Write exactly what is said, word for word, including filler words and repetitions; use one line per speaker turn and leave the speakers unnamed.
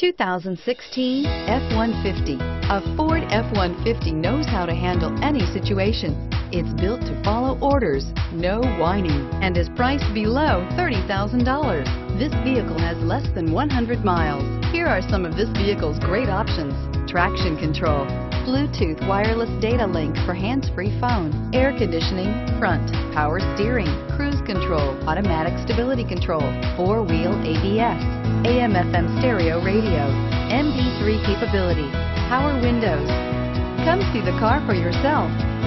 two thousand sixteen F one fifty. A Ford F one fifty knows how to handle any situation. It's built to follow orders, no whining, and is priced below thirty thousand dollars. This vehicle has less than one hundred miles. Here are some of this vehicle's great options: traction control, Bluetooth wireless data link for hands-free phone, air conditioning, front, power steering, cruise control, automatic stability control, four-wheel A B S, A M F M stereo radio, M P three capability, power windows. Come see the car for yourself.